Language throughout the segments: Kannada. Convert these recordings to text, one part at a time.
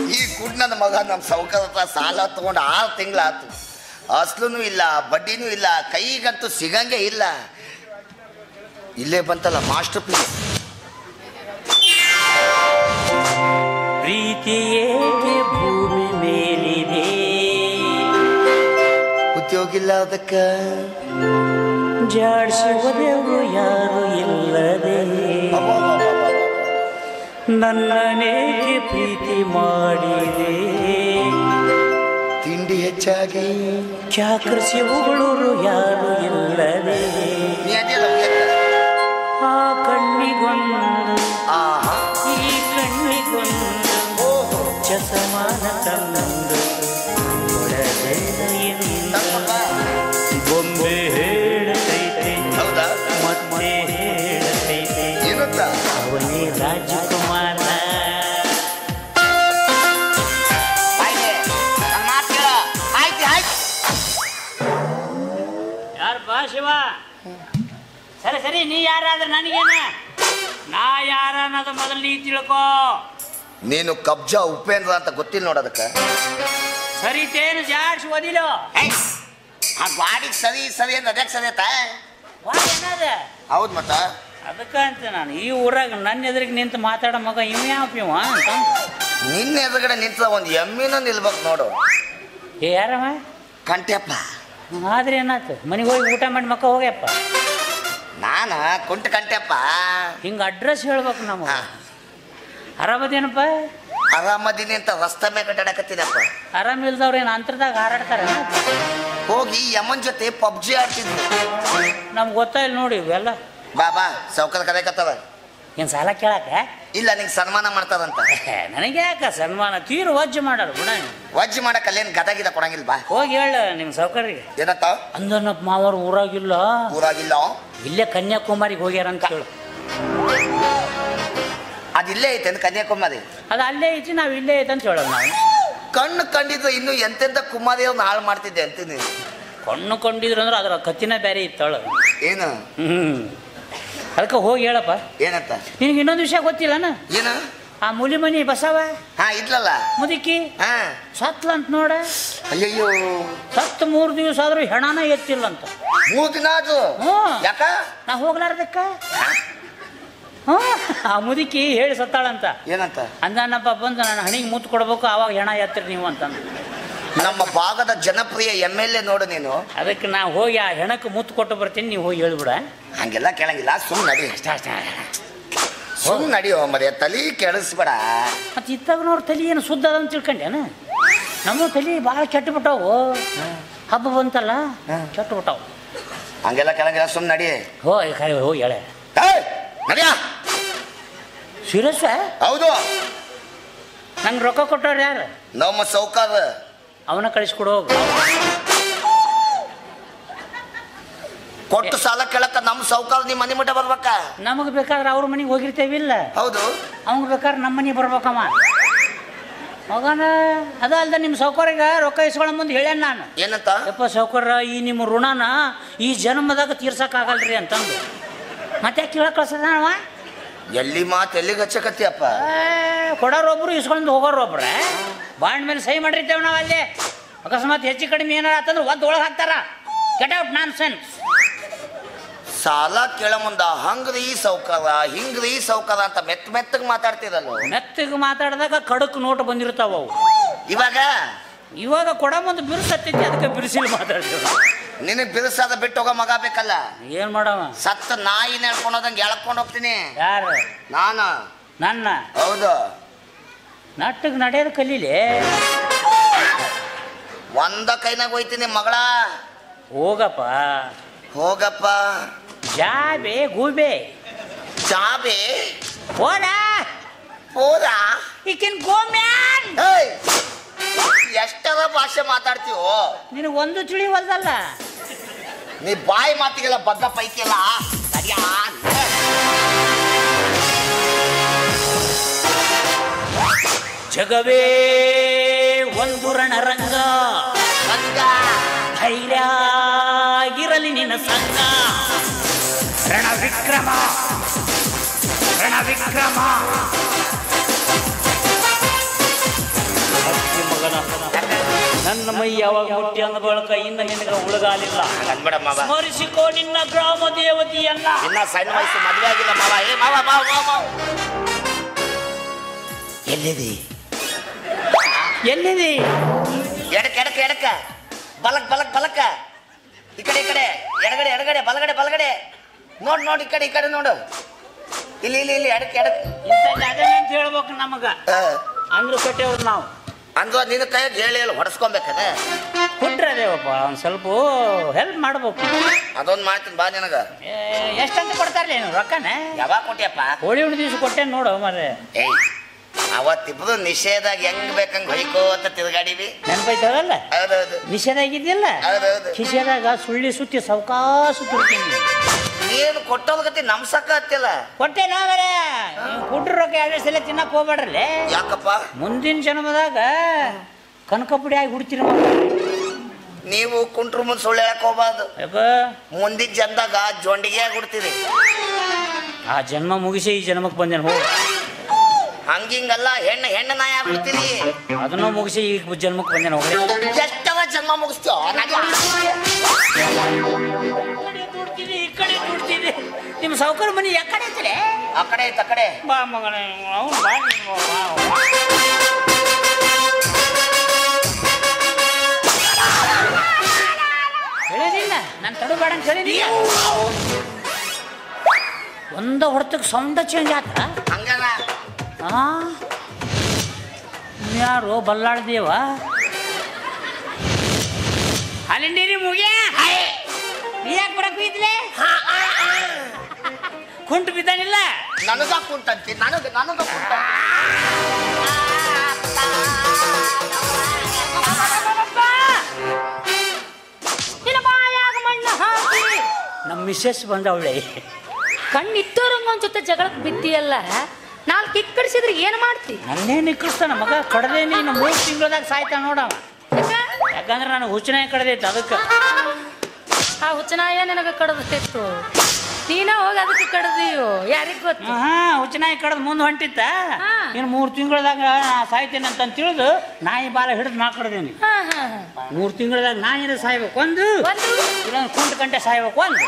ಈ ಕುಡ್ನದ ಮಗ ನಮ್ಮ ಸಾವುಕಾರ ಹತ್ರ ಸಾಲ ತಗೊಂಡು 6 ತಿಂಗಳಾಯ್ತು. ಅಸ್ಲೂ ಇಲ್ಲ, ಬಡ್ಡಿನೂ ಇಲ್ಲ, ಕೈಗಂತೂ ಸಿಗಂಗೆ ಇಲ್ಲ. ಇಲ್ಲೇ ಬಂತಲ್ಲ ಮಾಸ್ಟರ್ ಪೀಸ್. ಪ್ರೀತಿಯೇ ಭೂಮಿ ಮೇಲಿದೆ, ಉದ್ಯೋಗ ಇಲ್ಲ ಅದಕ್ಕ, ಜಾಡಿಸುವುದೆವು ಯಾರು ಇಲ್ಲದೆ, ನನ್ನನೇಕೆ ಪ್ರೀತಿ ಮಾಡಿದೆ, ತಿಂಡಿ ಹೆಚ್ಚಾಗಿ ಚಾಕರಿಸುವವರು ಯಾರು ಇಲ್ಲದೆ, ಆ ಕಣ್ಣಿಗೊಂದು ಈ ಕಣ್ಣಿಗೊಂದು ಚಸಮಾನ ತಂದು ಬೊಂಬೆ ಹೇಳತೈತೆ ಮತ್ತೆ ಹೇಳತೈತೆ ಅವನೇ ರಾಜಕುಮಾರ. ಯಾರು ಬಾ ಶಿವ? ಸರಿ ಸರಿ, ನೀ ಯಾರಾದ್ರೆ ನನಗೇನ? ನಾ ಯಾರ ಅನ್ನೋದು ಮೊದಲು ನೀ ತಿಳ್ಕೋ. ನೀನು ಕಬ್ಜಾ ಉಪೇಂದ್ರ ಅಂತ ಗೊತ್ತಿಲ್ಲ ನೋಡೋದಕ್ಕೆ. ಸರಿತೇನು ಜಾಡ್ಸಿ ಓದಿಲ್ಲ ಆ ಗಾಡಿಗೆ ಸರಿ ಸರಿ ಅಂತ ಅದಕ್ಕೆ ಸರಿ ಆಯ್ತಾ? ಏನದ? ಹೌದು ಮತ್ತ ಅದಕ್ಕಂತ ನಾನು ಈ ಊರಾಗ ನನ್ನ ಎದುರಿಗೆ ನಿಂತು ಮಾತಾಡೋ ಮಗ ಇವ ಯಾವ ಅಂತ. ನಿನ್ನ ಎದುರುಗಡೆ ನಿಂತ ಒಂದು ಎಮ್ಮಿನ ನಿಲ್ಬೇಕು ನೋಡು. ಏ ಯಾರಮ್ಮ? ಕಂಟ್ಯಪ್ಪ. ಆದ್ರೆ ಏನಾಯ್ತು? ಮನೆಗೆ ಹೋಗಿ ಊಟ ಮಾಡಿ ಮಕ್ಕ ಹೋಗ್ಯಪ್ಪ. ನಾನ ಕುಂಟ ಕಂಟ್ಯಪ್ಪ. ಹಿಂಗೆ ಅಡ್ರೆಸ್ ಹೇಳ್ಬೇಕು ನಮಗೆ. ಆರಾಮದೇನಪ್ಪ? ಆರಾಮದೀನಿ ಅಂತ ರಸ್ತೆ ಮೇಲೆ ಕಟ್ಟಾಡಕತ್ತೀನಪ್ಪ. ಆರಾಮಿಲ್ದವ್ರು ಏನು ಅಂತರದಾಗ ಹಾರಾಡ್ತಾರ? ಹೋಗಿ ಯಮನ್ ಜೊತೆ ಪಬ್ಜಿ ಆಡ್ತಿದ್ವಿ. ನಮ್ಗೆ ಗೊತ್ತಾಯಿಲ್ಲ ನೋಡಿ ಇವೆಲ್ಲ. ಬಾಬಾ ಸೌಕರ್ ಕರೆಯಕತ್ತವ. ಏನು ಸಾಲ ಕೇಳಕ? ಇಲ್ಲ, ನಿಂಗೆ ಸನ್ಮಾನ ಮಾಡ್ತಾರಂತ. ನನಗೆ ಯಾಕ ಸನ್ಮಾನ? ತೀರು ವಜ್ಜು ಮಾಡೋರು ಬಿಡ. ವಜ್ಜಿ ಮಾಡಕ್ಕಲ್ಲೇನು ಗದಗಿದ ಕೊಡಂಗಿಲ್ಲ ಬಾ. ಹೋಗಿ ಹೇಳ ನಿಮ್ಮ ಸೌಕರ್ಯಗೆ. ಏನತ್ತ? ಅಂದನಪ್ಪ ಮಾವರು ಊರಾಗಿಲ್ಲ. ಊರಾಗಿಲ್ಲ, ಇಲ್ಲೇ ಕನ್ಯಾಕುಮಾರಿಗೆ ಹೋಗ್ಯಾರ ಅಂತ ಹೇಳು. ಅದಿಲ್ಲೇ ಐತೆ ಕನ್ಯಾಕುಮಾರಿ. ಅದು ಅಲ್ಲೇ ಐತಿ, ನಾವು ಇಲ್ಲೇ ಐತೆ ಅಂತ ಹೇಳೋದು ನಾವು. ಕಣ್ಣು ಕಂಡಿದ್ದು ಇನ್ನು ಎಂತೆಂತ ಕುಮಾರಿಯವ್ರನ್ನ ಹಾಳು ಮಾಡ್ತಿದ್ದೆ ಅಂತೀನಿ. ಕಣ್ಣು ಕಂಡಿದ್ರು ಅಂದ್ರೆ ಅದರ ಕತ್ತಿನ ಬೇರೆ ಇತ್ತಾಳ. ಏನು? ಅದಕ್ಕೆ ಹೋಗಿ ಹೇಳಪ್ಪ. ಏನಂತ? ನಿನಗೆ ಇನ್ನೊಂದು ವಿಷಯ ಗೊತ್ತಿಲ್ಲನ? ಏನು? ಆ ಮುಲಿಮನಿ ಬಸವ ಇದ್ಲಲ್ಲ ಮುದುಕಿ ಸತ್ಲಂತ ನೋಡ. ಅಯ್ಯಯ್ಯೋ, ಸತ್ತು 3 ದಿವಸ ಆದ್ರೂ ಹೆಣನ ಎತ್ತಿಲ್ಲ ಅಂತ. 3 ದಿನ ಆಯ್ತು. ಯಾಕ? ನಾ ಹೋಗ್ಲಾರ್ದಕ್ಕ. ಆ ಮುದುಕಿ ಹೇಳಿ ಸತ್ತಾಳಂತ. ಏನಂತ? ಅಂದನಪ್ಪ ಬಂದು ನಾನು ಹಣಿಗೆ ಮುತ್ತು ಕೊಡ್ಬೇಕು, ಆವಾಗ ಹೆಣ ಎತ್ತಿರಿ ನೀವು ಅಂತಂದು. ನಮ್ಮ ಭಾಗದ ಜನಪ್ರಿಯ MLA ನೋಡು ನೀನು. ಅದಕ್ಕೆ ನಾ ಹೋಗಿ ಆ ಹೆಣಕ್ಕೆ ಮುತ್ತು ಕೊಟ್ಟು ಬರ್ತೀನಿ, ನೀವು ಹೋಗಿ ಹೇಳ್ಬಿಡ. ಹಂಗೆಲ್ಲ ಕೇಳಂಗಿಲ್ಲ, ಸುಮ್ ನಡಿ. ಸುಮ್ ನಡಿಯೋ ಮರ್ಯ, ತಲೆ ಕೆಡಿಸ್ಬೇಡ. ಮತ್ತೆ ಇತ್ತಾಗನವ್ರ ತಲೆ ಏನು ಸುದ್ದ ಅದ ಅಂತ ತಿಳ್ಕೊಂಡೇನ? ನಮ್ಮ ತಲೆ ಭಾಳ ಕೆಟ್ಟು ಬಿಟ್ಟಾವು. ಹಬ್ಬ ಬಂತಲ್ಲ ಕೆಟ್ಟು ಬಿಟ್ಟಾವು. ಹಂಗೆಲ್ಲ ಕೇಳಂಗಿಲ್ಲ, ಸುಮ್ ನಡಿ. ಹೋಗಿ ಹೇಳ ನಡಿಯ. ಸೀರಿಯಸ್? ಹೌದು. ನಂಗೆ ರೊಕ್ಕ ಕೊಟ್ಟವ್ರು ಯಾರು? ನಮ್ಮ ಸೌಕಾರ. ಅವನ ಕಳಿಸ್ಕೊಡು. ಕೊಟ್ಟು ಸಾಲ ಕೇಳಕ್ಕ ನಮ್ಮ ಸೌಕಾರ ನಿಮ್ಮ ಮನೆ ಮಟ್ಟ ಬರ್ಬೇಕ. ನಮಗೆ ಬೇಕಾದ್ರೆ ಅವ್ರ ಮನೆಗೆ ಹೋಗಿರ್ತೇವಿಲ್ಲ. ಹೌದು. ಅವಂಗ ಬೇಕಾದ್ರೆ ನಮ್ಮ ಮನೆಗೆ ಬರ್ಬೇಕಮ್ಮ ಮಗನ. ಅದ ಅಲ್ದ ನಿಮ್ಮ ಸೌಕರ್ಯಗ ರೊಕ್ಕ ಇಸ್ಕೊಳ್ಳೋ ಮುಂದೆ ಹೇಳ್ಯಾನ ನಾನು. ಏನಂತ? ಯಪ್ಪ ಸೌಕರ್ಯ, ಈ ನಿಮ್ಮ ಋಣನ ಈ ಜನ್ಮದಾಗ ತೀರ್ಸಕ್ಕಾಗಲ್ರಿ ಅಂತಂದು. ಮತ್ತೆ ಕೇಳಕ್ ಕಳ್ಸದ ನಾವ? ಎಲ್ಲಿ ಮಾತು ಎಲ್ಲಿಗೆ ಹಚ್ಚಕತ್ತಿಯಪ್ಪ? ಕೊಡೋರೊಬ್ರು ಇಸ್ಕೊಂಡು ಹೋಗೋರೊಬ್ರೆ ಬಾಂಡ್ ಮೇಲೆ ಸಹಿ ಮಾಡಿರ್ತೇವೆ ನಾವು. ಅಲ್ಲೇ ಅಕಸ್ಮಾತ್ ಹೆಚ್ಚು ಕಡಿಮೆ ಏನಾರ ಆತಂದ್ರೆ ಒಳಗೆ ಹಾಕ್ತಾರ. Get out nonsense. ಸಾಲ ಕೇಳ ಮುಂದ ಹಂಗ್ರಿ ಸೌಕಾರ ಹಿಂಗ್ರಿ ಸೌಕಾರ ಅಂತ ಮೆತ್ತಗೆ ಮಾತಾಡ್ತಿರಲ್ಲ. ಮೆತ್ತಗೆ ಮಾತಾಡಿದಾಗ ಖಡಕ್ ನೋಟ್ ಬಂದಿರ್ತಾವ ಅವು. ಇವಾಗ ಕೊಡ ಮುಂದೆ ಬಿರುಸತ್ತೈತಿ, ಅದಕ್ಕೆ ಬಿರುಸಿಲ್ ಮಾತಾಡ್ತೀವಿ. ನಿನಗೆ ಬಿರುಸಾದ ಬಿಟ್ಟು ಹೋಗೋ ಮಗ ಬೇಕಲ್ಲ. ಏನ್ ಮಾಡವ? ಸತ್ತ ನಾಯಿ ನೆಡ್ಕೊಂಡೋದಂಗೆ ಎಳ್ಕೊಂಡು ಹೋಗ್ತೀನಿ. ಯಾರು? ನಾನು. ನನ್ನ? ಹೌದು. ನಟ್ಟಗೆ ನಡೆಯೋದು ಕಲೀಲಿ. ಒಂದ ಕೈನಾಗ ಹೋಯ್ತೀನಿ ಮಗಳ. ಹೋಗಪ್ಪ ಹೋಗಪ್ಪ. ಜಾಬೆ ಗೂಬೆ ಜಾಬೆ ಹೋದ ಹೋದ ಈಕಿನ್ ಗೋಮ್ಯಾನ್. ಎಷ್ಟರ ಭಾಷೆ ಮಾತಾಡ್ತೀವೋ ನಿನಗೆ ಒಂದು ತಿಳಿವಲ್ದಲ್ಲ. ನೀ ಬಾಯಿ ಮಾತಿಗೆಲ್ಲ ಬದ್ದ ಪೈಕಿಲ್ಲ. ಜಗವೇ ಒಂದು ರಣರಂಗ, ಧೈರ್ಯ ಇರಲಿ ನಿನ್ನ ಸಂಗ. ರಣವಿಕ್ರಮ ರಣವಿಕ್ರಮ. ನನ್ನ ಮೈ ಯಾವಾಗ ಮುಟ್ಟಿ ಅಂದ ಬಳಿಕ ಇನ್ನು ನಿನಗೆ ಉಳಗಾಲಿಲ್ಲ. ಅನ್ಬೇಡ ಮಾವ. ಸ್ಮರಿಸಿಕೋ ನಿನ್ನ ಗ್ರಾಮ ದೇವತೆಯನ್ನ. ಇನ್ನ ಸಣ್ಣ ವಯಸ್ಸು ಮದುವೆ ಆಗಿಲ್ಲ ಮಾವ. ಏ ಮಾವ ಮಾವ ಮಾವ ಎಲ್ಲಿದಿ? ಎಲ್ಲಿದಿ? ಎಡಕ ಎಡಕ ಎಡಕ ಬಲಕ್ ಬಲಕ್ ಬಲಕ್ಕ ಈ ಕಡೆ ಎಡಗಡೆ ಎಡಗಡೆ ಬಲಗಡೆ ಬಲಗಡೆ ನೋಡ್ ನೋಡ್ ಈ ಕಡೆ ನೋಡು. ಇಲ್ಲಿ ಇಲ್ಲಿ ಇಲ್ಲಿ ಎಡಕ್ ಎಡಕ್ ಇಂಥ ಜಾಗನೇ ಅಂತ ಹೇಳ್ಬೇಕು ನಮಗ. ಅಂದ್ರು ಕಟ್ಟೆವ್ರು ನಾವು. ಅಂದ್ವ ನಿನ್ನ ಕೈಯಾಗ ಹೇಳಿ ಹೊಡೆಸ್ಕೊಬೇಕದ ಕೊಟ್ರೆ ಅದೇವಪ್ಪ ಒಂದು ಸ್ವಲ್ಪ ಹೆಲ್ಪ್ ಮಾಡ್ಬೇಕು. ಅದೊಂದು ಮಾಡ್ತೀನಿ ಬಾ ನಿನಗ. ಎಷ್ಟಂತ ಕೊಡ್ತಾರಲ್ಲ ಏನು ರೊಕ್ಕನ? ಯಾವಾಗ ಕೊಟ್ಟಿಯಪ್ಪ? ಹೋಳಿ ಹುಣ್ಣಿ ದಿವ್ಸ ಕೊಟ್ಟೇನು ನೋಡು ಮರ್ರೆ. ಏಯ್ ಅವತ್ತಿಬ್ಬರು ನಿಷೇಧಾಗ ಹೆಂಗ್ ಬೇಕಂಗ್ ಹೊಯ್ಕೋತ ತಿರ್ಗಾಡಿವಿ. ನೆನಪೈತದಲ್ಲ? ಹೌದೌದು. ನಿಷೇಧ ಆಗಿದ್ದಿಲ್ಲ? ಹೌದೌದು. ಕಿಸೆದಾಗ ಸುಳ್ಳಿ ಸುತ್ತಿ ಸಾವಕಾಶ ತುರ್ತೀನಿ. ನೀನು ಕೊಟ್ಟೋದ್ಗತಿ ನಮ್ಸಕ್ಕ ಹತ್ತಿಲ್ಲ. ಕೊಟ್ಟೆ ನಾವೇ ಕುಡ್ರ ರೊಕ್ಕ ಎರಡು ಸಲ ತಿನ್ನಕ್ ಹೋಗ್ಬೇಡ್ರಲ್ಲೇ. ಯಾಕಪ್ಪ? ಮುಂದಿನ ಜನ್ಮದಾಗ ಕನಕಪುಡಿ ಆಗಿ ಹುಡ್ತೀರ. ನೀವು ಕುಂಟ್ರು ಮುಂದೆ ಸುಳ್ಳು ಹೇಳಕ್ ಹೋಗ್ಬಾರ್ದು. ಮುಂದಿನ ಜನ್ದಾಗ ಜೊಂಡಿಗೆ ಆಗಿ ಹುಡ್ತೀರಿ. ಆ ಜನ್ಮ ಮುಗಿಸಿ ಈ ಜನ್ಮಕ್ಕೆ ಬಂದೇನು ಹೋಗಿ. ಹಂಗಿಂಗಲ್ಲ, ಹೆಣ್ಣು ನಾಯಿ ಆಗ್ಬಿಡ್ತೀರಿ. ಅದನ್ನು ಮುಗಿಸಿ ಈ ಜನ್ಮಕ್ಕೆ ಬಂದೇನು ಹೋಗಿ. ಎಷ್ಟವ ಜನ್ಮ ಮುಗಿಸ್ತೀವ? ಈ ಕಡೆ ದುಡ್ತೀನಿ. ನಿಮ್ಮ ಸೌಕರ್ಯ ಮನೆ ಯಾಕಡೆ ಐತ್ರಿ? ಆ ಕಡೆ ಐತ ಕಡೆ. ಬಾ ಮಗನೇ ಅವ್ನು ಬಾ. ಹೇಳಿದಿಲ್ಲ ನಾನು ತಡಬೇಡ ಅಂತ ಹೇಳಿದೀಯ. ಒಂದ ಹೊರತಕ್ಕೆ ಸೌಂಡ ಚೇಂಜ್ ಆತ. ಹಂಗಲ್ಲ ಯಾರು ಬಲ್ಲಾಳ್ದೇವ ಅಲ್ಲಿಂಡೀರಿ ಮುಗಿಯ ನೀ ಯಾಕೆ ಬರಕ್ ಇದ್ಲೆ? ಕುಂಟು ಬಿದ್ದಾನಿಲ್ಲ. ನನಗ ಕುಂಟಂತಿ ನನಗ ಕುಂಟ. ನಮ್ಮ ಮಿಸ್ಸೆಸ್ ಬಂದವಳೆ. ಕಣ್ಣಿಟ್ಟೋರಂಗ ಒಂದ್ ಜೊತೆ ಜಗಳಕ್ಕೆ ಬಿದ್ದಿಯಲ್ಲ, ನಾಲ್ಕು ಇಕ್ಕಡಿಸಿದ್ರೆ ಏನು ಮಾಡ್ತಿ? ನನ್ನೇನು ಇಕ್ಕಡಿಸ್ತಾನ ಮಗ? ಕಡದೆ ನೀನು 3 ತಿಂಗಳದಾಗ ಸಾಯ್ತಾನ ನೋಡವ. ಯಾಕಂದ್ರೆ ನಾನು ಹುಚ್ಚನಾಯ ಕಡ್ದೈತೆ ಅದಕ್ಕೆ. ಆ ಹುಚ್ಚನಾಯ ನನಗೆ ಕಡ್ದಿತ್ತು, ನೀನ ಹೋಗಿ ಅದಕ್ಕೆ ಕಡ್ದೀಯೋ ಯಾರಿಗ್ ಗೊತ್ತು? ಹುಚ್ಚನಾಯಿ ಕಡ್ದು ಮುಂದೆ ಹೊಂಟಿತ್ತ. ಇನ್ನು 3 ತಿಂಗಳದಾಗ ಸಾಯ್ತೇನೆ ಅಂತ ತಿಳಿದು ನಾಯಿ ಬಾಲ ಹಿಡಿದು ನಾ ಕಡ್ದೇನಿ. 3 ತಿಂಗಳದಾಗ ನಾಯಿನ ಸಾಯ್ಬೇಕು ಒಂದು, ಇಲ್ಲೊಂದು ಕುಂಟ ಗಂಟೆ ಸಾಯ್ಬೇಕು ಒಂದು.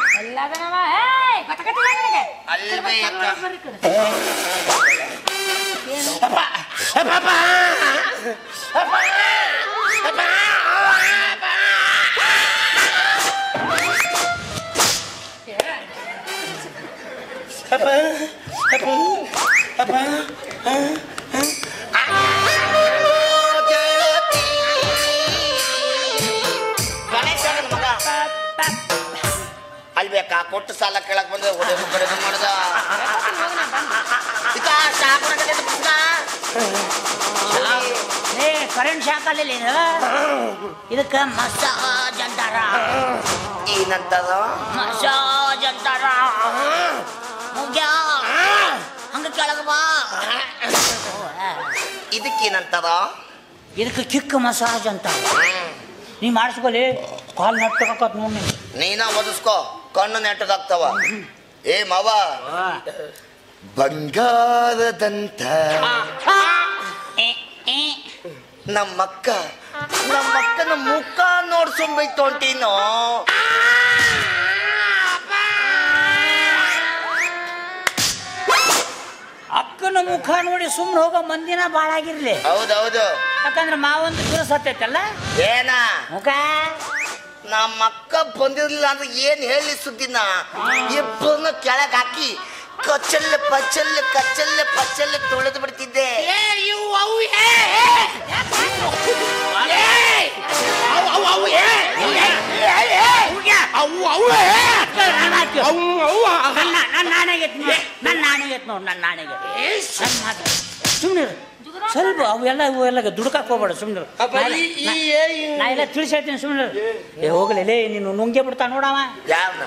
ಅಲ್ಲಿ ಬೇಕಾ ಕೊಟ್ಟು ಸಾಲ ಕೇಳಕ್ ಬಂದ್ರೆ ಮಾಡ್ದ. ಕರೆಂಟ್ ಶಾಕ್ ಅಲ್ಲಿ ಇದಕ್ಕ ಮಸಾಜ್ ಅಂತಾರ. ಏನಂತಾರ? ಮಸಾಜ್ ಅಂತಾರ. ಮುಗ್ಯ ಹಂಗ ಕೆಳಗ ಬಾ. ಇದಕ್ಕೇನಂತಾರ? ಇದಕ್ಕೆ ಕಿಕ್ ಮಸಾಜ್ ಅಂತಾರ. ನೀ ಮಾಡಿಸ್ಕೊಲಿ ಕಾಲು ನೆಟ್ಟಗಾಕತ್ ನೋಡಿ. ನೀನ ಒದಿಸ್ಕೋ, ಕಣ್ಣು ನೆಟ್ಟಗಾಗ್ತಾವ. ಏ ಮಾವ, ಬಂಗಾರದಂತ ನಮ್ಮಕ್ಕನ ಮುಖ ನೋಡ್ಸೊಂಬೈತು ಹೊಂಟೀನೋ. ಅಕ್ಕನ ಮುಖ ನೋಡಿ ಸುಮ್ಮನೆ ಹೋಗೋ ಮಂದಿನ ಭಾಳ ಆಗಿರ್ಲಿ. ಹೌದೌದು. ಯಾಕಂದ್ರೆ ಮಾವೊಂದು ಬಿರುಸತ್ತೈತಲ್ಲ ಏನ ಮುಖ. ನಮ್ಮಕ್ಕ ಬಂದಿರ್ಲಿಲ್ಲ ಅಂದ್ರೆ ಏನ್ ಹೇಳಿ ಸುದ್ದಿನ ಇಬ್ಬರನ್ನ ಕೆಳಗೆ ಹಾಕಿ ಕಚ್ಚಲ್ಲೆ ಪಚ್ಚಲ್ಲೆ ತೊಳೆದು ಬಿಡ್ತಿದ್ದೆ. ಸುಮ್ಮನೆ ಸ್ವಲ್ಪ ಅವೆಲ್ಲ ದುಡ್ಕಾಕ್ ಹೋಗ್ಬೇಡ. ಸುಮ್ಮನೆ ನಾ ಎಲ್ಲ ತಿಳಿಸಿ ಹೇಳ್ತೀನಿ. ಸುಮ್ಮನೆ ಹೋಗ್ಲೇ ನೀನು ನುಂಗೆ ಬಿಡ್ತಾ ನೋಡವ. ಯಾವನ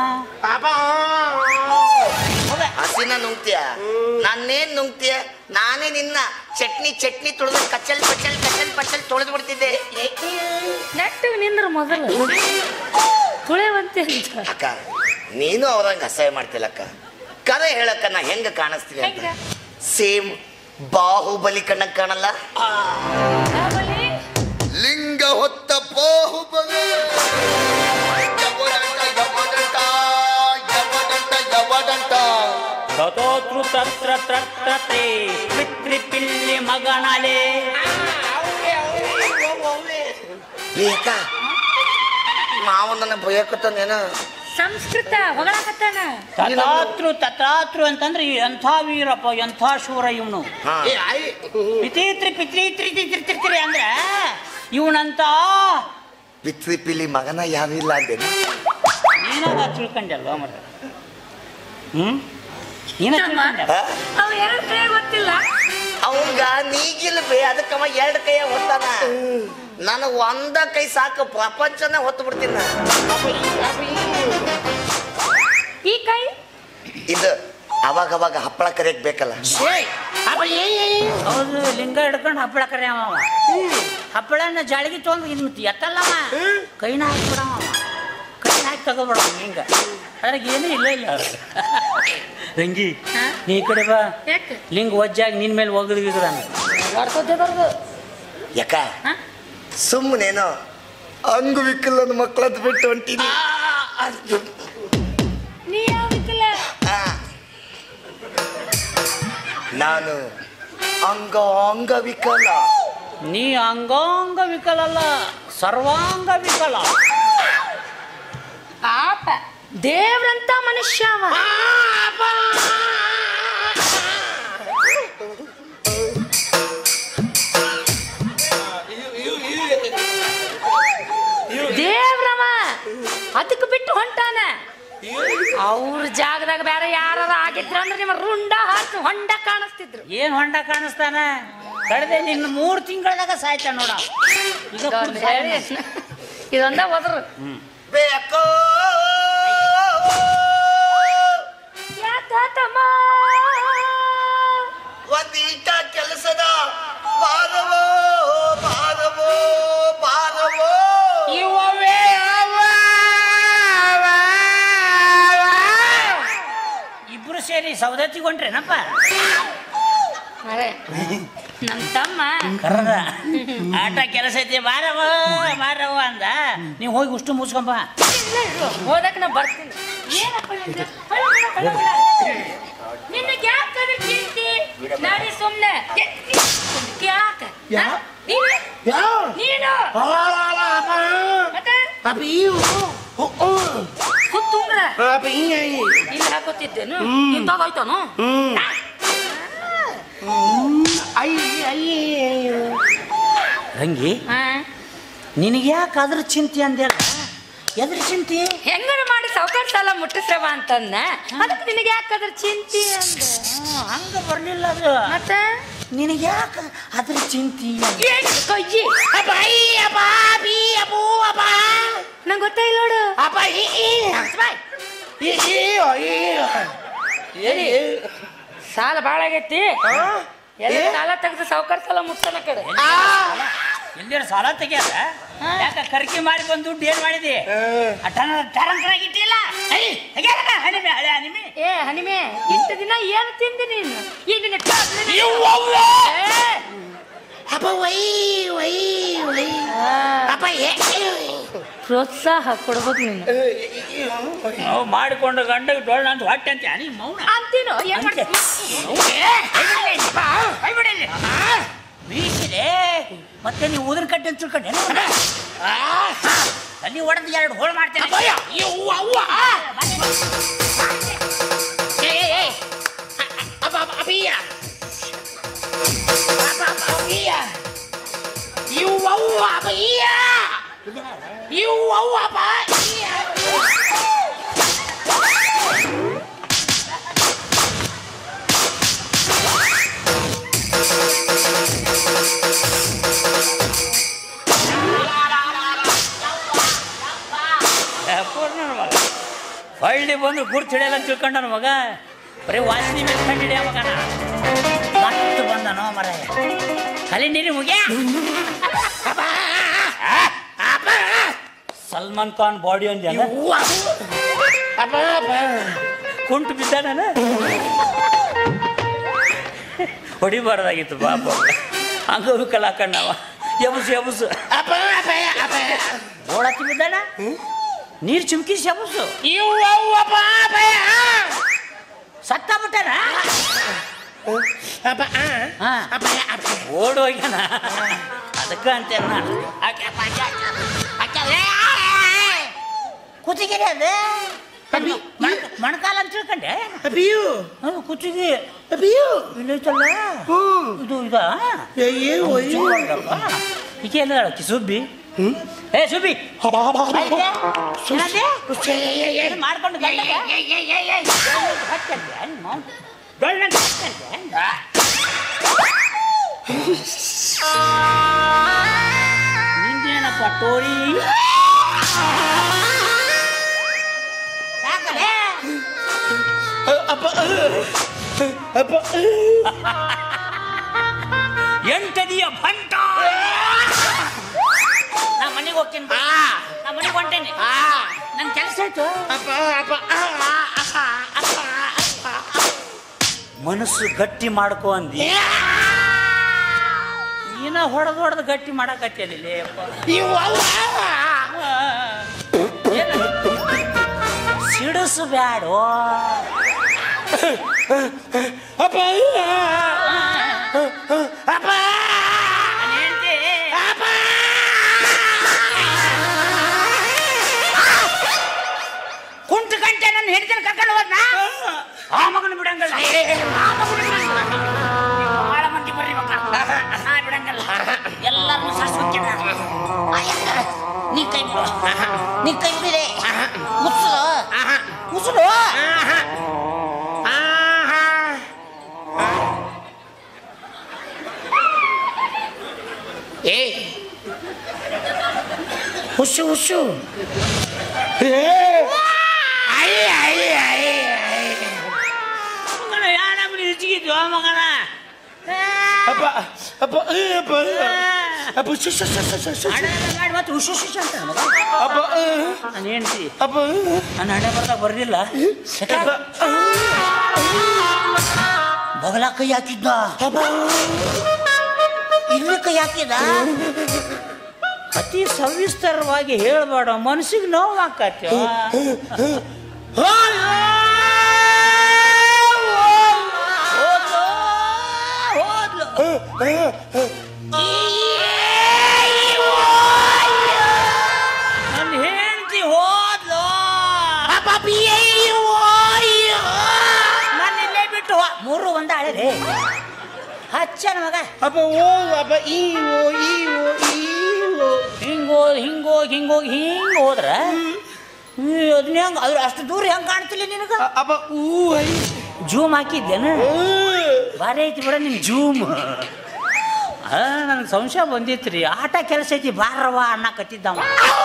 ಹಸಿನ ನುಂಗ್ತೀಯ? ನಾನೇನ್ ನುಂಗ್ತೀಯ? ನಾನೇ ನಿನ್ನ ಚಟ್ನಿ ತುಳಿದು ಕಚ್ಚಲ್ ಪಚ್ಚಲ್ ತೊಳೆದು ಬಿಡ್ತಿದ್ದೆ. ನೆಟ್ಟಿಗೆ ನಿಂದ್ರ ಮೊದಲು ತುಳೆವಂತೆ ಅಕ್ಕ, ನೀನು ಅವ್ರಂಗ ಅಸಹ್ಯ ಮಾಡ್ತಿಲ್ಲಕ್ಕ. ಕರೆ ಹೇಳಕ್ಕ ನಾ ಹೆಂಗ ಕಾಣಿಸ್ತೀನಿ ಅಂತ. ಸೇಮ್ ಬಾಹುಬಲಿ ಕಣ್ಣಕ್ ಕಾಣಲ್ಲ? ಲಿಂಗ ಹೊತ್ತು ತಥೋತೃ ತತ್ರ ತತ್ರತೆ ಪಿತೃಪಿಲ್ಲಿ ಮಗನಲೆ. ಏಕ ಮಾವನ ಬಯಕತ್ತಾನೇನ ಸಂಸ್ಕೃತ ಹೊಗಳಕತ್ತಾನ. ತಥಾತೃ ಅಂತಂದ್ರೆ ಎಂಥ ವೀರಪ್ಪ, ಎಂಥ ಶೂರ ಇವನು. ಪಿತೀತ್ರಿ ಪಿತ್ರಿ ಅಂದ್ರ ಇವನಂತ ಪಿತೃಪಿಲಿ ಮಗನ ಯಾವಿಲ್ಲ ಅಂದೇನ. ನೀನಾಗ ತಿಳ್ಕೊಂಡಲ್ವ ಮರ? ನೀನ ತಿಳ್ಕೊಂಡ? ಅವ ಎರಡು ಕೈ ಗೊತ್ತಿಲ್ಲ ಅವಂಗ ನೀಗಿಲ್ಬೇ, ಅದಕ್ಕವ 2 ಕೈಯ ಹೊತ್ತಾನ. ನನಗೆ ಒಂದ ಕೈ ಸಾಕು, ಪ್ರಪಂಚನ ಹೊತ್ತು ಬಿಡ್ತೀನಿ. ಈ ಕೈ ಇದು ಅವಾಗ ಹಪ್ಪಳ ಕರಿಯಕ್ ಬೇಕಲ್ಲ. ಹೌದು, ಲಿಂಗ ಹಿಡ್ಕೊಂಡು ಹಪ್ಪಳ ಕರಿಯವ. ಹಪ್ಪಳನ್ನ ಜಾಳಿಗೆ ತೊಗೊಂಡು ಇನ್ನು ಎತ್ತಲ್ಲವ, ಕೈನ ಹಾಕ್ಬಿಡವ, ಕೈನ ಹಾಕಿ ತಗೋಬಿಡವ ಹಿಂಗ. ಅದ್ರಾಗ ಏನೂ ಇಲ್ಲ. ರಂಗಿ ನೀ ಈ ಕಡೆ ಬಾ. ಲಿಂಗ ವಜ್ಜಾಗಿ ನಿನ್ ಮೇಲೆ ಒಗದ್ಗಿದ್ರಾನ ಯಾಕ ಸುಮ್ಮನೇನೋ ಅಂಗವಿಕಲನ ಮಕ್ಕಳದ್ ಬಿಟ್ಟು ಹೊಂಟಿನಿ. ನೀ ಯಾವ ವಿಕಲ? ನಾನು ಅಂಗವಿಕಲ. ನೀ ಅಂಗಾಂಗ ವಿಕಲ ಅಲ್ಲ, ಸರ್ವಾಂಗ ವಿಕಲ. ಪಾಪ ದೇವ್ರಂತ ಮನುಷ್ಯ ಅವ. ದೇವ್ರವ ಅದಕ್ಕೆ ಬಿಟ್ಟು ಹೊಂಟಾನ. ಅವ್ರ ಜಾಗದಾಗ ಬೇರೆ ಯಾರು ಆಗಿದ್ರು ಅಂದ್ರೆ ನಿಮ್ಮ ರುಂಡ ಹಾಕಿ ಹೊಂಡ ಕಾಣಿಸ್ತಿದ್ರು. ಏನ್ ಹೊಂಡ ಕಾಣಿಸ್ತಾನ? ಕಳೆದೆ ನಿನ್ನ 3 ತಿಂಗಳದಾಗ ಸಾಯ್ತ ನೋಡ. ಇದೊಂದ ಹೋದ್ರು ಬೇಕೋ ಯಾಕಮ್ಮ ಒಂದೀಟ ಕೆಲಸದ ಬಾರವೋ ಬಾರವೋ ಬಾರವೋ. ಇಬ್ರು ಸೇರಿ ಸೌದತ್ತಿಗೊಂಡ್ರೇನಪ್ಪ? ಅರೆ ನಮ್ಮ ತಮ್ಮ ಕರ್ದ ಆಟ ಕೆಲಸ ಐತಿ, ಬಾರವ ಅಂದ. ನೀವು ಹೋಗಿ ಉಷ್ಟು ಮುಗಿಸ್ಕೊಂಬ. ಓದಕ್ಕೆ ನಾ ಬರ್ತೀನಿ. ಏನಪ್ಪ ನಿನ್ನ ಯಾಕೆ ಚಿಂತಿ? ನಾಡಿ ಸುಮ್ಮನೆ ಯಾಕೆ ನೀನು ಕೂತ್ಕೊಂಡ್ರ ಇಲ್ಲಿ ಹಾಕೋತಿದ್ದೇನು? ಇಂತಾಗಾಯ್ತಾನು ರಂಗಿ, ನಿನಗೆ ಯಾಕೆ ಅದ್ರ ಚಿಂತೆ ಅಂದೆಲ್ಲ? ಎದ್ರ ಚಿಂತೆ? ಹೆಂಗಾರ ಮಾಡಿ ಸಾವುಕಾರ ಸಾಲ ಮುಟ್ಟಿಸ್ರವ ಅಂತಂದ. ಅದಕ್ಕೆ ನಿನಗೆ ಯಾಕೆ ಅದ್ರ ಚಿಂತೆ ಅಂದ? ಹಂಗ ಬರ್ಲಿಲ್ಲ ಅದು. ಮತ್ತೆ ನಿನಗೆ ಯಾಕೆ ಅದ್ರ ಚಿಂತೆ? ಕಜ್ಜಿ ನಂಗೆ ಗೊತ್ತಾಯಿಲ್ಲ ನೋಡು. ಸಾಲ ಭಾಳ ಆಗೈತಿ. ಎಲ್ಲ ಸಾಲ ತೆಗೆದು ಸಾವುಕಾರ ಸಾಲ ಮುಟ್ಸನ ಕಡೆ ಎಲ್ಲರ ಸಾಲ ತೆಗ್ಯಾರ. ಯಾಕ ಕರ್ಕಿ ಮಾರಿ ಬಂದು ದುಡ್ಡು ಏನ್ ಮಾಡಿದಿ? ಇಟ್ಟಿಲ್ಲ. ಏ ಹನಿಮೆ, ಇಷ್ಟು ದಿನ ಏನು ತಿಂದಿ ನೀನು? ಈಗ ಪ್ರೋತ್ಸಾಹ ಕೊಡ್ಬೇಕು ನೀನು. ನಾವು ಮಾಡಿಕೊಂಡು ಗಂಡಗೆ ಡೊಳ್ಳ ಅಂತ ಹೊಟ್ಟೆ ಅಂತ ನೀ ಮೌನ ಅಂತೀನೋ? ಏನ್ ಬೀಸಿದೆ ಮತ್ತೆ ನೀವು ಊದ್ರ ಕಟ್ಟೆ ಅಂತ ತಿಳ್ಕೊಂಡೆ ಅಲ್ಲಿ ಹೊಡೆದು 2 ಹೋಳು ಮಾಡ್ತೇನೆ. ಹಳ್ಳಿ ಬಂದು ಗುರ್ತು ಹಿಡಿಯಲ್ಲ ಅಂತ ತಿಳ್ಕೊಂಡ ಮಗ. ಬರೀ ವಾಸನೆ ಮೇಲೆ ಕಂಡು ಹಿಡಿಯ ಮಗನ ಮತ್ತೆ ಬಂದನೋ ಮರ. ಅಲ್ಲಿ ನೀರು ಮುಗಿಯ ಸಲ್ಮಾನ್ ಖಾನ್ ಬಾಡಿ ಅಂದ ಕುಂಟು ಬಿದ್ದ ನಾನು ಹೊಡಿಬಾರ್ದಾಗಿತ್ತು ಪಾಪ. ಹಂಗ ಕಲಾಕಣ್ಣವ ಎಬಸು ಓಡಾತಿ ಬಿದ್ದಾನ ನೀರು ಚುಮ್ಕಿ ಶಬಸು ಸತ್ತ ಬಿಟ್ಟಾನ ಅಪ್ಪ ಅಪ್ಪ ಓಡೋಗ್ಯಾನ ಅದಕ್ಕೆ ಅಂತೇನ ಕುತ್ತಿಗೆ ಅದೇ ಮಣಕಾಲ ಅಂತ ತಿಳ್ಕೊಂಡೆ ಅಬಿಯು ಕುತ್ತಿಗೆ ಅಬಿಯು ಇಲ್ಲೈತಲ್ಲ ಇದು ಇದಾ ಈಕೆ ಎಲ್ಲ ಹೇಳಕ್ಕೆ ಸುಬ್ಬಿ ಏ ಸುಬ್ಬಿ ಮಾಡ್ಕೊಂಡು ನಿಂದೇನಪ್ಪ ಟೋರಿ ಅಪ್ಪ ಅಪ್ಪ ಎಂಟದಿಯ ಭಂಟ ನಾ ಮನೆಗೆ ಹೋಗ್ತೀನಿ ನಾ ಮನೆಗೆ ಹೊಂಟೇನೆ ನನ್ನ ಕೆಲಸ ಆಯ್ತು ಅಪ್ಪ ಅಪ್ಪ ಮನಸ್ಸು ಗಟ್ಟಿ ಮಾಡ್ಕೊ ಅಂದಿ ನೀನ ಹೊಡೆದು ಗಟ್ಟಿ ಮಾಡಕತ್ತಿಯಲ್ಲಿ ಸಿಡಿಸು ಬ್ಯಾಡೋ ಅಪ್ಪ ಅಪ್ಪ ಕುಂಟು ಗಂಟೆ ನನ್ನ ಹೆಂಡತಿನ ಕರ್ಕೊಂಡು ಹೋದ್ನ ಆ ಮಗನ ಬಿಡಂಗಲ್ಲ ಬಹಳ ಮಂದಿ ಬರ್ರಿ ಬಿಡಂಗಲ್ಲ ಎಲ್ಲರನ್ನು ಸಾಸ್ಬಿಟ್ಟೆ ನೀ ಕೈ ಬಿಡಿದೆ ಮುಸುಲು ಏ ಹುಷು ಹುಷು ಮಗನ ಯಾರಮ್ಮನ ಹಿಚ್ಚಿಗಿದ್ವು ಆ ಮಗನ ಅಪ್ಪ ಅಪ್ಪ ಅಪ್ಪ ಅಪ್ಪ ಮಾಡಿ ಮತ್ತೆ ಹುಷು ಅಂತ ಮಗ ಅಪ್ಪ ನಾನು ಹೇಳ್ತಿ ಅಪ್ಪ ನನ್ನ ಹಣೆ ಬರ್ದಾಗ ಬರ್ಲಿಲ್ಲ ಬಗಲ ಕೈ ಹಾಕಿದ್ದ ಇಲ್ಲಿ ಕೈ ಹಾಕಿದ ಅತಿ ಸವಿಸ್ತರವಾಗಿ ಹೇಳ್ಬೇಡ ಮನಸ್ಸಿಗೆ ನೋವು ಹಾಕತ್ತೆ ನನ್ನ ಹೆಂಡತಿ ಹೋದ್ಲು ನಾನು ಇಲ್ಲೇ ಬಿಟ್ಟು ಮೂರು ಒಂದ ಹಳೆ ಹಚ್ಚನ ಮಗ ಅಪ್ಪ ಓ ಅಪ್ಪ ಹಿಂಗೋಗಿ ಹೋದ್ರ ಅದನ್ನ ಹೆಂಗ ಅದ್ರ ಅಷ್ಟು ದೂರ ಹೆಂಗ್ ಕಾಣ್ತಿಲ್ಲ ನಿನಗ ಅಪ್ಪ ಜೂಮ್ ಹಾಕಿದ್ದೇನ ಬಾರಿ ಐತಿ ಬಿಡ ನಿನ್ ಜೂಮ್ ನನಗೆ ಸಂಶಯ ಬಂದಿತ್ರಿ ಆಟ ಕೆಲಸ ಐತಿ ಬಾರವ ಅನ್ನಕತ್ತಿದ್ದವ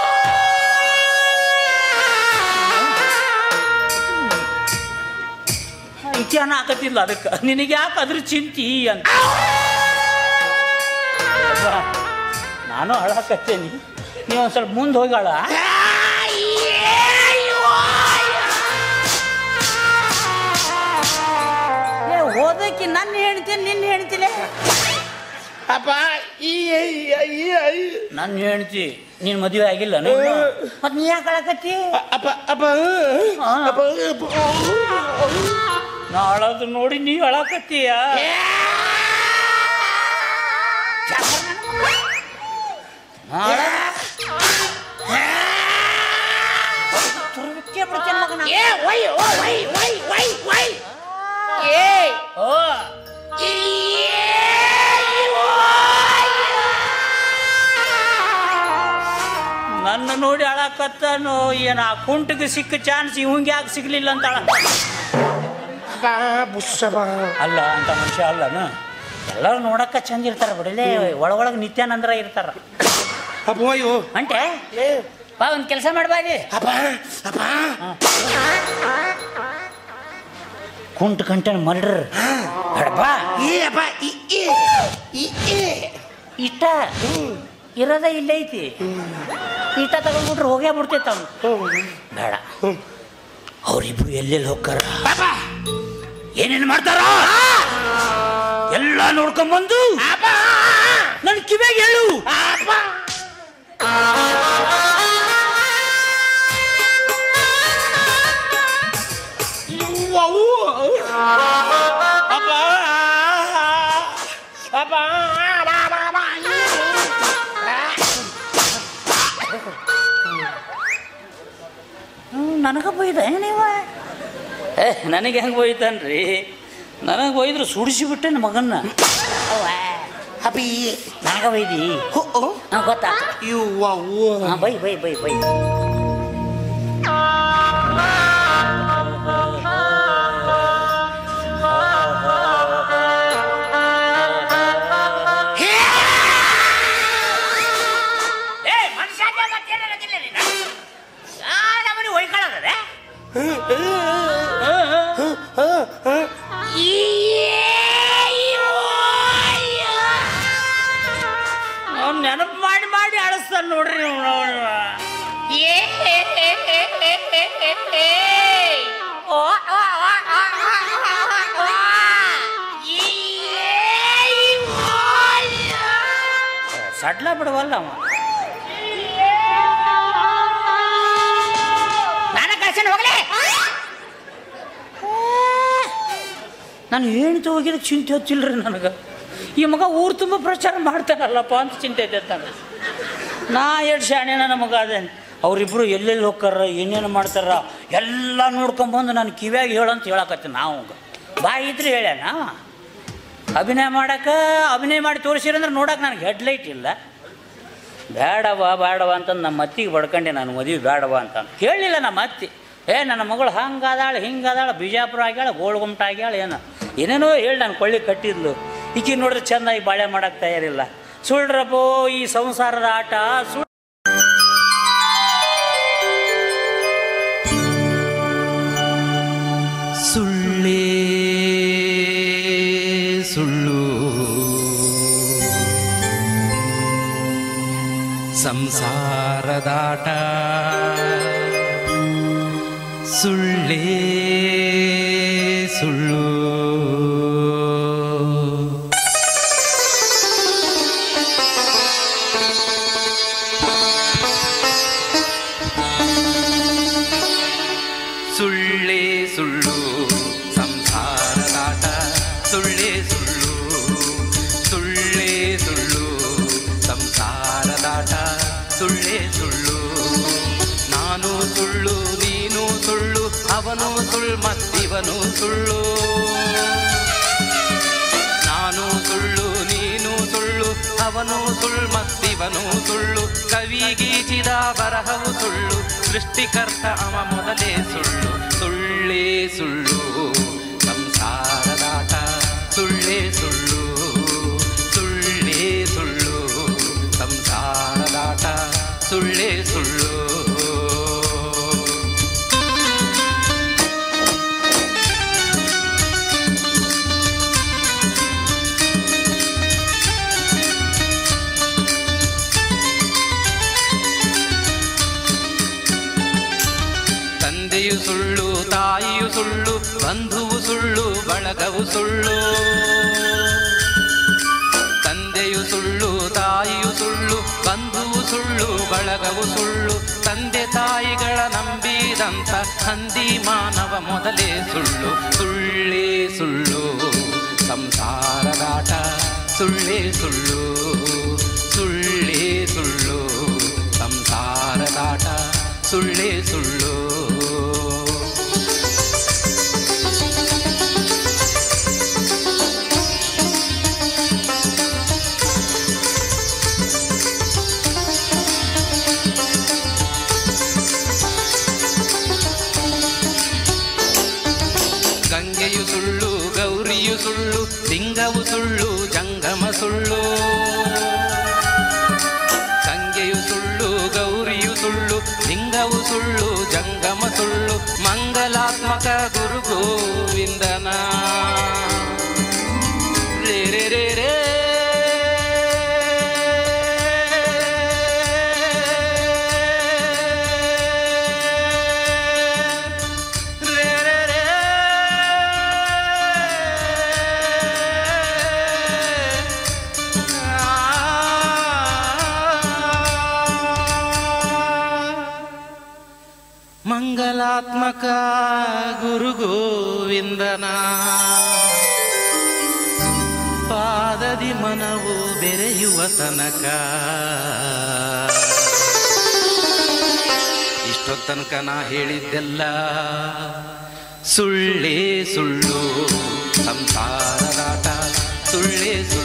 ಇತಿಹಾನ ಹಾಕತ್ತಿಲ್ಲ ಅದಕ್ಕೆ ನಿನಗೆ ಯಾಕೆ ಅದ್ರ ಚಿಂತಿ ಅಂತ ನಾನು ಅಳಾಕತ್ತೇನಿ ನೀವು ಒಂದು ಸ್ವಲ್ಪ ಮುಂದೆ ಹೋಗಾಳ ಓದಕ್ಕೆ ನನ್ನ ಹೇಳ್ತೀನಿ ನಿನ್ನ ಹೇಳ್ತಿಲ್ಲ ಅಪ್ಪ ನನ್ನ ಹೇಳ್ತಿ ನೀನು ಮದುವೆ ಆಗಿಲ್ಲ ಮತ್ತೆ ನೀ ಯಾಕೆ ಅಳಕತ್ತಿ ಅಪ್ಪ ಅಪ್ಪ ಅಪ್ಪ ನಾ ಅಳೋದು ನೋಡಿ ನೀ ಅಳಕತ್ತೀಯ ನನ್ನ ನೋಡಿ ಅಳಕತ್ತಾನು ಏನ ಆ ಕುಂಟಿಗೆ ಸಿಕ್ಕ ಚಾನ್ಸ್ ಇವಂಗೆ ಯಾಕೆ ಸಿಗ್ಲಿಲ್ಲ ಅಂತ ಅಲ್ಲ ಅಂತ ಮನುಷ್ಯ ಅಲ್ಲನು ಎಲ್ಲರೂ ನೋಡಕ್ಕ ಚಂದ ಇರ್ತಾರ ಬಿಡಲೇ ಒಳಗೊಳಗೆ ನಿತ್ಯಾನಂದ್ರ ಇರ್ತಾರ ಅಂಟೆ ಬಾ ಒಂದು ಕೆಲಸ ಮಾಡ್ಬಾರಿ ಕುಂಟು ಕಂಟನ್ ಮರ್ಡ್ರ್ ಬಾ ಇಷ್ಟ ಇರೋದ ಇಲ್ಲೇ ಐತಿ ಈಟ ತಗೊಂಡ್ಬಿಟ್ರೆ ಹೋಗೇ ಬಿಡ್ತೈತ ಅವ್ನು ಬೇಡ ಅವ್ರಿಬ್ರು ಎಲ್ಲೆಲ್ಲಿ ಹೋಗ್ತಾರ ಏನೇನು ಮಾಡ್ತಾರ ಎಲ್ಲ ನೋಡ್ಕೊಂಬಂದು ನನ್ ಕಿವಿಯಾಗ ಹೇಳು ನನಗೆ ಬೈದ ನೀವ? ನನಗೆ ಹೆಂಗೆ ಬೈತಾನ್ರಿ? ನನಗೆ ಬೈದ್ರು ಸುಡಿಸಿಬಿಟ್ಟೆ ನನ್ನ ಮಗನ್ನ. ಅಪ್ಪಿ ನನಗೆ ಬೈದಿ ಗೊತ್ತಾ? Bye bye bye bye. ನೆನಪು ಮಾಡಿ ಮಾಡಿ ಅಳಿಸ್ತಾನೆ ನೋಡ್ರಿ ಸಡ್ಲ ಬಿಡುವಲ್ಲ ಅವ. ನಾನು ಕಳ್ಸೋಣ ಹೋಗ್ಲಿ. ನಾನು ಏನು ಹೋಗಿದ ಚಿಂತೆ ಹೊತ್ತಿಲ್ರಿ ನನಗೆ. ಈ ಮಗ ಊರು ತುಂಬ ಪ್ರಚಾರ ಮಾಡ್ತಾನಲ್ಲಪ್ಪ ಅಂತ ಚಿಂತೆ ಐತೆ. ನಾ ಎರಡು ಶಾಣೆ ನನ್ನ ಮಗ ಅದೇನು. ಅವರಿಬ್ಬರು ಎಲ್ಲೆಲ್ಲಿ ಹೋಗ್ತಾರ, ಏನೇನು ಮಾಡ್ತಾರ ಎಲ್ಲ ನೋಡ್ಕೊಂಬಂದು ನಾನು ಕಿವ್ಯಾಗ ಹೇಳಂತ ಹೇಳಕತ್ತೀನಿ. ನಾವು ಬಾಯಿ ಇದ್ರೆ ಹೇಳ್ಯಾನ. ಅಭಿನಯ ಅಭಿನಯ ಮಾಡಿ ತೋರಿಸಿರಂದ್ರೆ ನೋಡಕ್ಕೆ ನನಗೆ ಹೆಡ್ಲೈಟ್ ಇಲ್ಲ. ಬೇಡವ ಅಂತಂದು ನಮ್ಮ ಅತ್ತಿಗೆ ಬಡ್ಕೊಂಡೆ. ನಾನು ಮದುವೆ ಬೇಡವ ಅಂತ ಕೇಳಲಿಲ್ಲ ನಮ್ಮ ಅತ್ತಿ. ನನ್ನ ಮಗಳು ಹಂಗಾದಾಳ ಹಿಂಗಾದಾಳ, ಬಿಜಾಪುರ ಆಗ್ಯಾಳ, ಗೋಳ್ಗುಮಟ ಆಗ್ಯಾಳ, ಏನೇನೋ ಹೇಳಿ ನಾನು ಕೊಳ್ಳಿ ಕಟ್ಟಿದ್ಲು. ಈಕಿ ನೋಡ್ರೆ ಚೆಂದಾಗಿ ಬಾಳೆ ಮಾಡಕ್ಕೆ ತಯಾರಿಲ್ಲ. ಸುಳ್ರಪ್ಪೋ ಈ ಸಂಸಾರದ ಆಟ. ಸುಳ್ಳೇ ಸುಳ್ಳು ಸಂಸಾರದಾಟ, ಸುಳ್ಳೇ ಸುಳ್ಳು. ಸುಳ್ಳೇ ಸುಳ್ಳು ಸಂಸಾರದಾಟ, ಸುಳ್ಳೇ ಸುಳ್ಳು ಸುಳ್ಳೇ ಸುಳ್ಳು ಸಂಸಾರದಾಟ, ಸುಳ್ಳೇ ಸುಳ್ಳು. ನಾನು ಸುಳ್ಳು ನೀನು ಸುಳ್ಳು, ಅವನು ಸುಳ್ಳು ಮತ್ತಿವನು ಸುಳ್ಳು. ನಾನು ಸುಳ್ಳು ನೀನು ಸುಳ್ಳು, ಅವನು ಸುಳ್ಳು ಮತ್ತಿವನು ಸುಳ್ಳು. ಕವಿಗೀಚಿದ ಬರಹವು ಸುಳ್ಳು, ಸೃಷ್ಟಿಕರ್ತ ಅವ ಮೊದಲೇ ಸುಳ್ಳು. ಸುಳ್ಳೇ ಸುಳ್ಳು ಸಂಸಾರದಾಟ, ಸುಳ್ಳೇ ಸುಳ್ಳು ಸುಳ್ಳೇ ಸುಳ್ಳು ಸಂಸಾರದಾಟ, ಸುಳ್ಳೇ ಸುಳ್ಳು. ತಂದೆಯು ಸುಳ್ಳು ತಾಯಿಯು ಸುಳ್ಳು, ಬಂಧುವು ಸುಳ್ಳು ಬಳಗವು ಸುಳ್ಳು. ತಂದೆಯು ಸುಳ್ಳು ತಾಯಿಯು ಸುಳ್ಳು, ಬಂಧುವು ಸುಳ್ಳು ಬಳಗವು ಸುಳ್ಳು. ತಂದೆ ತಾಯಿಗಳ ನಂಬಿದಂತ ಹಂದಿ ಮಾನವ ಮೊದಲೇ ಸುಳ್ಳು. ಸುಳ್ಳೇ ಸುಳ್ಳು ಸಂಸಾರದಾಟ, ಸುಳ್ಳೇ ಸುಳ್ಳು ಸುಳ್ಳೇ ಸುಳ್ಳು ಸಂಸಾರದಾಟ, ಸುಳ್ಳೇ ಸುಳ್ಳು. ಗಂಗೆಯು ಸುಳ್ಳು ಗೌರಿಯು ಸುಳ್ಳು, ಲಿಂಗವು ಸುಳ್ಳು ಜಂಗಮ ಸುಳ್ಳು. ಗಂಗೆಯು ಸುಳ್ಳು ಗೌರಿಯು ಸುಳ್ಳು, ಲಿಂಗವು ಸುಳ್ಳು ಜಂಗಮ ಸುಳ್ಳು. ಮಂಗಲಾತ್ಮಕ ಗುರು ಗೋವಿಂದನ ರೇ ರೇ ರೇ ರೇ ಮಂಗಲಾತ್ಮಕ ಗುರು ಗೋವಿಂದನ ಪಾದದಿ ಮನವು ಬೆರೆಯುವ ತನಕ. ಇಷ್ಟೊತ್ತನಕ ನಾ ಹೇಳಿದ್ದೆಲ್ಲ ಸುಳ್ಳೇ ಸುಳ್ಳು ಸಂಸಾರದಾಟ ಸುಳ್ಳೇ ಸುಳ್ಳು